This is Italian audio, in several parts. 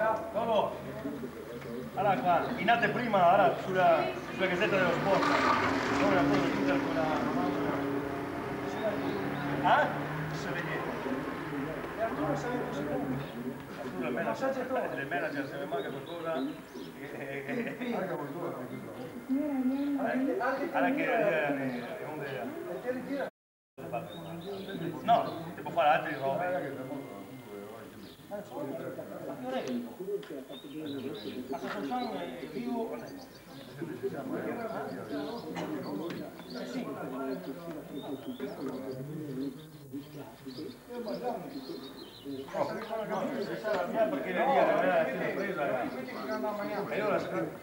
Lolo, allora qua, in anteprima, allora, sulla Gazzetta dello Sport, non la cosa tutta con la... Ah? Se vede. E Arturo sa che così come? Arturo è il manager, se ne manca qualcosa... Manca qualcosa. Anche è un dei... No, si può fare altre robe. Associazione vivo sì. Perché le presa e ora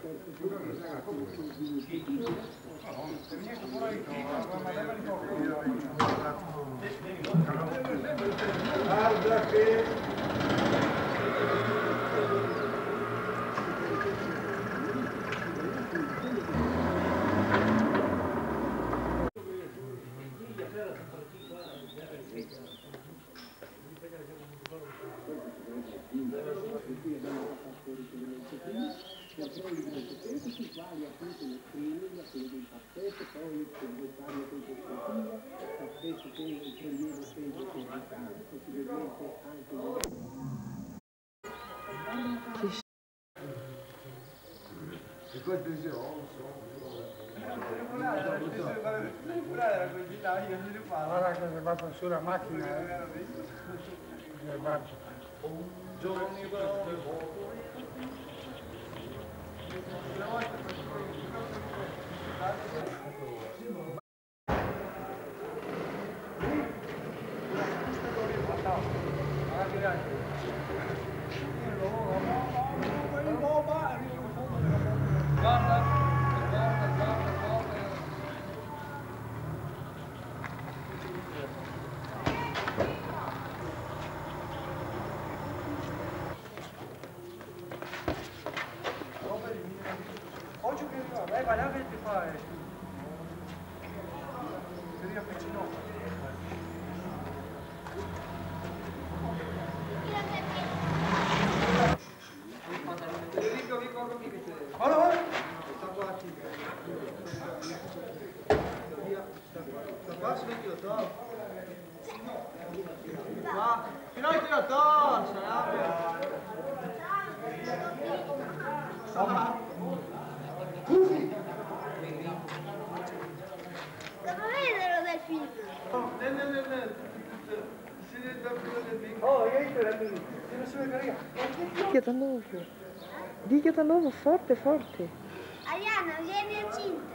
Guarda che si va sulla macchina, guarda che ti fai. Si riavvicinò. Guarda, sta qua a sta qua si vede il top. Ma fino a che top, Devo vedere del film. Oh, io ti annovo. Dica ti annovo forte, forte. Ariana, vieni a Cinta.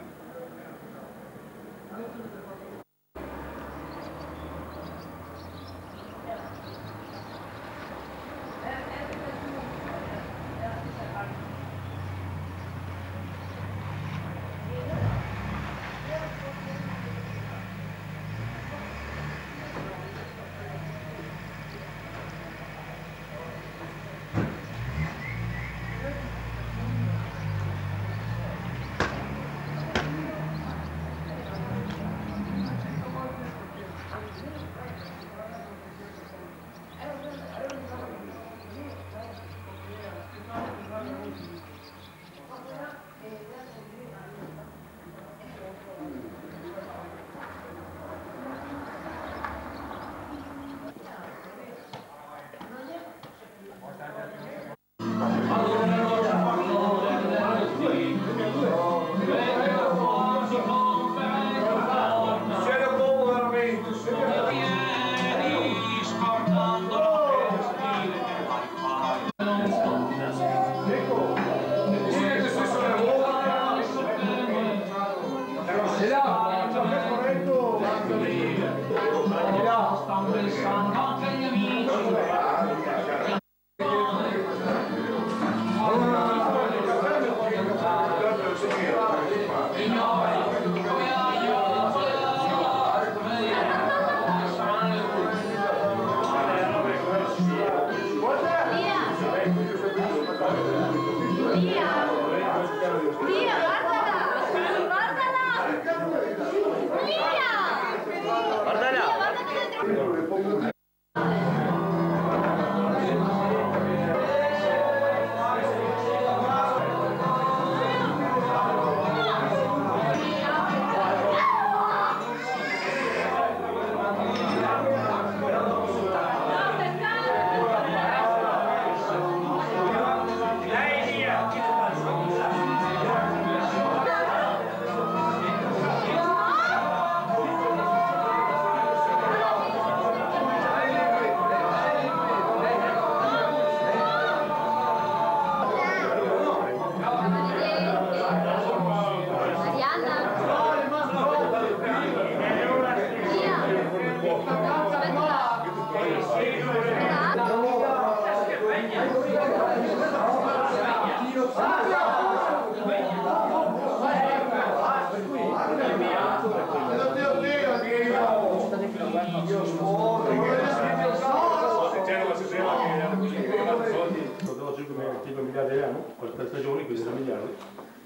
5 miliardi all'anno, 40 stagioni, quindi 3 miliardi.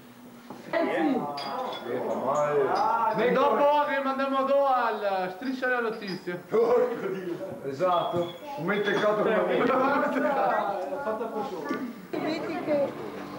E dopo che mandiamo al striscia la notizia. Esatto, un mentecato come me. Fatta per solo. Vedi che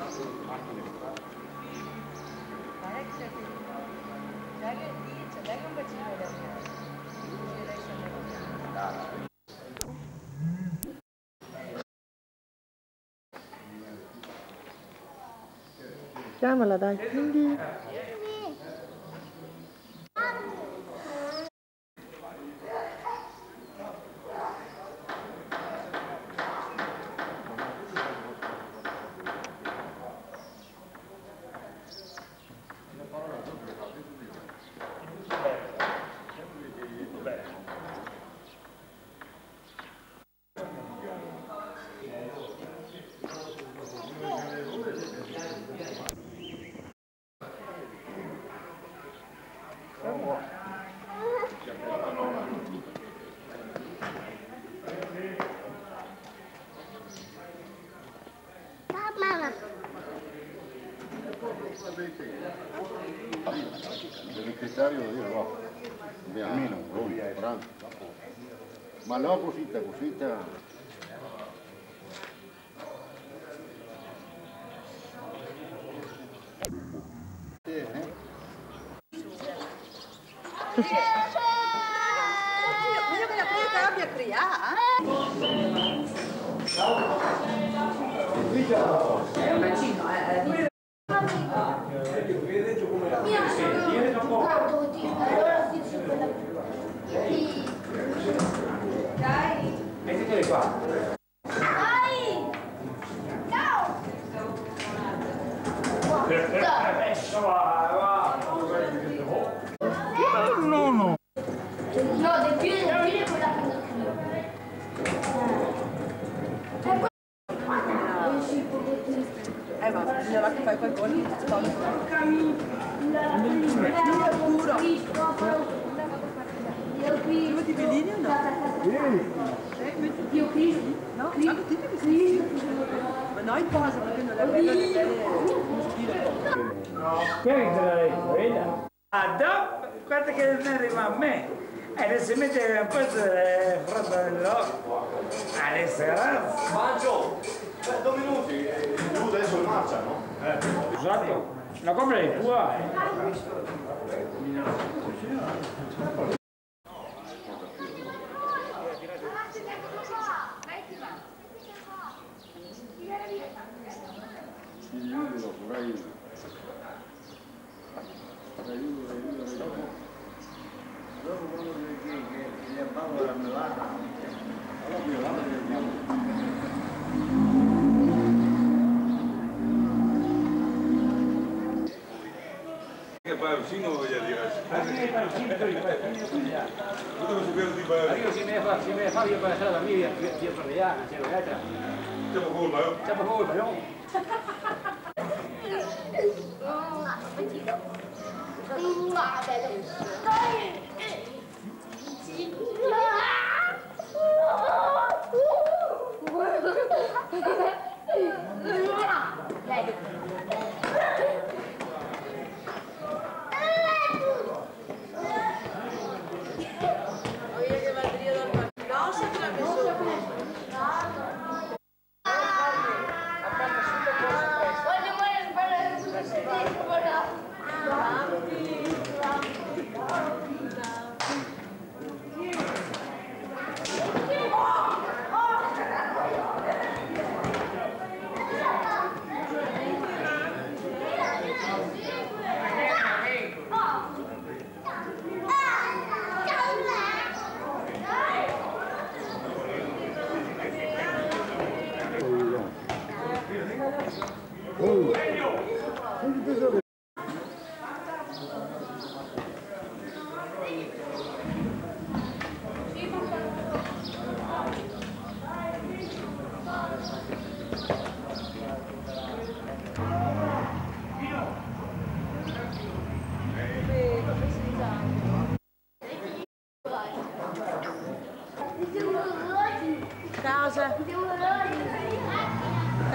chiamala dai, quindi Segretario io no, almeno 40. Ma no, cosita. Mettitele qua. No, del piede quella Ma bisognerà che fai qualcosa di Metti i pelini o no? Dio Cristo. No? Dite che sì. Ma no, in posa perché non è bella le pelle. Guarda che non arriva a me. Adesso mette un po' di fronte all'occhio. Adesso ragazzi. Mangio! 2 minuti, giù adesso in marcia, no? Esatto. La compra è tua. Che Pausino voglia dire. Io si me fa io per la mia via Torriana, c'è l'altra. Siamo colpa, no? Siamo colpa, no?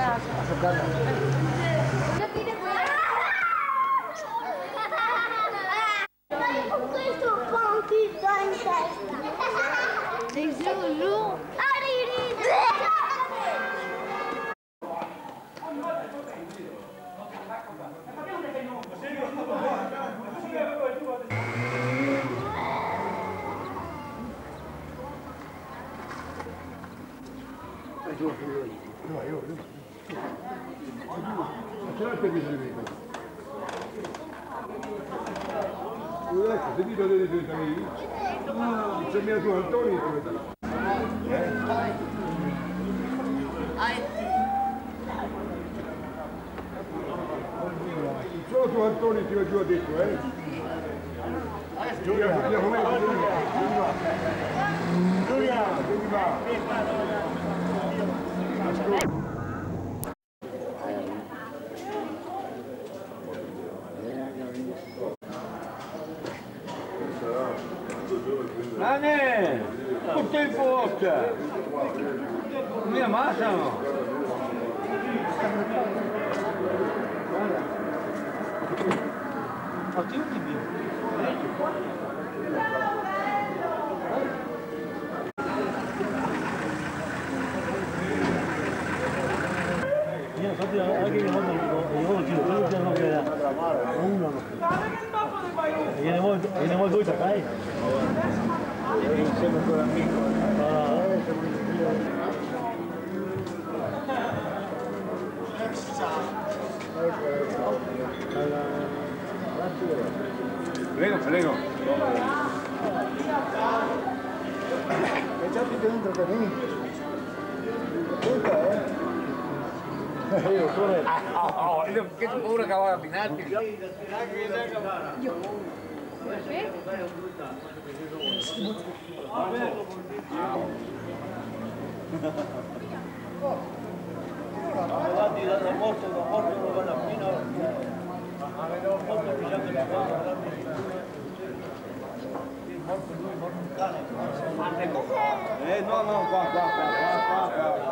Con questo pompito in testa. Di giù. Ecco, se dito dei tuoi amici, se mi ha tu Antonio, solo tu Antonio ti ho giù detto, Giulia, andiamo meglio, Giulia, vieni qua. Anne, tutto in posta! Mi ammazzano! Ma ti ultimi? Io infatti anche io non giro, quello che non era uno. Viene molto due dai. Insieme con l'amico. Prego, prego. È già più dentro per me. Io pure. Che paura che avevo abbinato. Avanti da morto non vanno fino avevo molto bisogno di cosa morto lui, morto un cane. No, qua.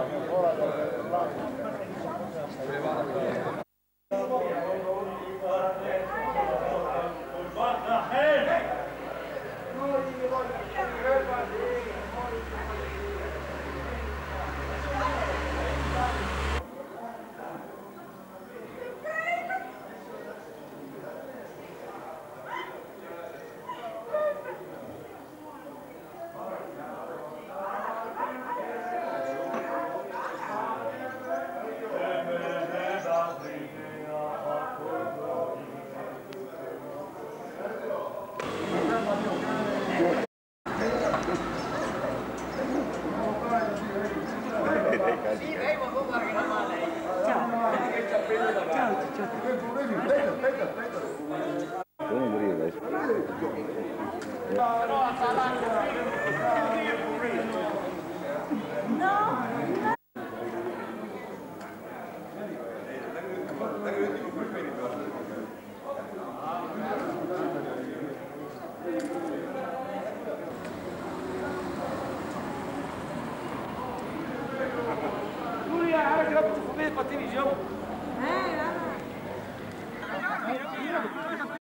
Fatemi giù.